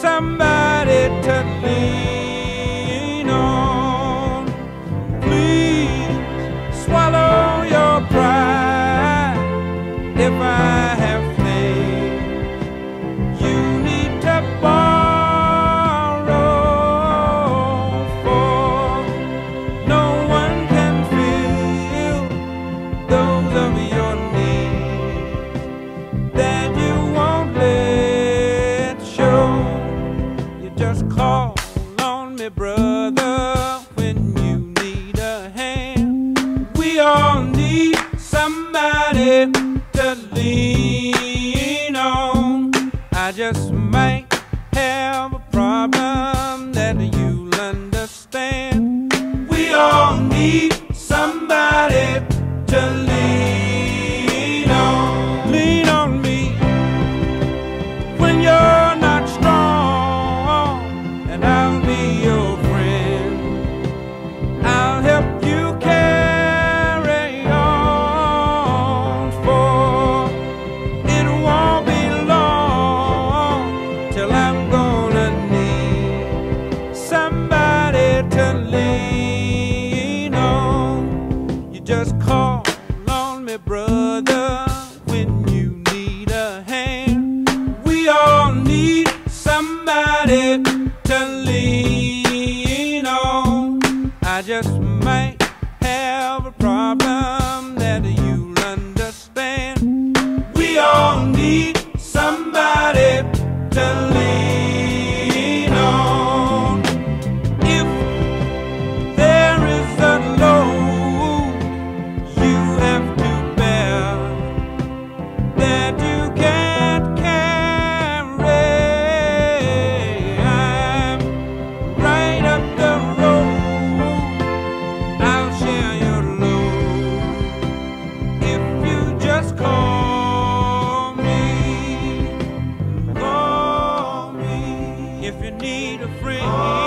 somebody to lean on. Please swallow your pride. If I have things you need to borrow, for no one can fill those of your needs that you won't let show. You just call on me, brother, when you need a hand. We all need somebody to lean on. I just might have a problem that you'll understand. We all need somebody to lean on. Lean on me when you're not strong, and I'll be your friend. I'll help you carry on, for it won't be long till I'm gonna need somebody to lean on. You just call on me, brother, when you need a hand. We all need somebody to lean on. I just might have a problem that you'll understand. We all need somebody to lean on. If there is a load you have to bear that you can't carry, I'm right up the road. I'll share your load if you just call me. Call me if you need a friend.